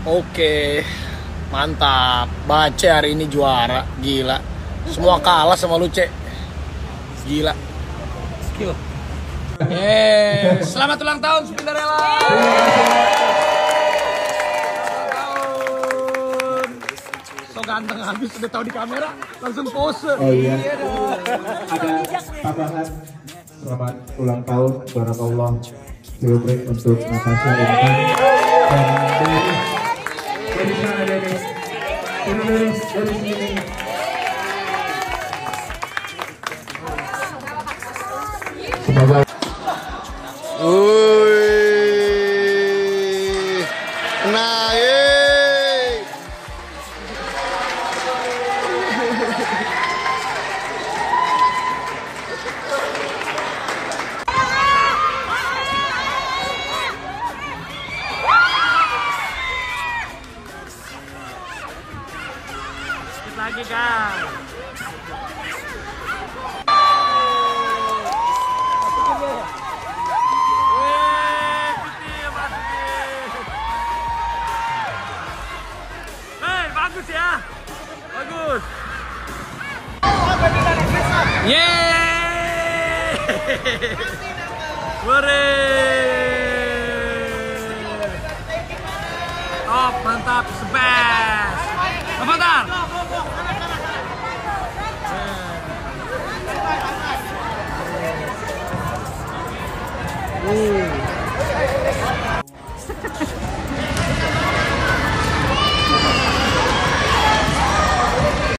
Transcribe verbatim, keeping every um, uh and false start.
Oke, mantap. Bace hari ini juara, gila. Semua kalah sama lu, Cek. Gila. Skill. Eh, selamat ulang tahun Spinderella. So ganteng habis udah tahu di kamera, langsung pose. Oh iya. Ada tambahan selamat ulang tahun barakallah. Celebrate untuk Natasha Irfan dan dari dari sana dari dari dari sini. Semoga. Wih, naik. Sedikit lagi kan. Bagus ya, bagus. Yeay, top, mantap, sebes. Bentar. Uh.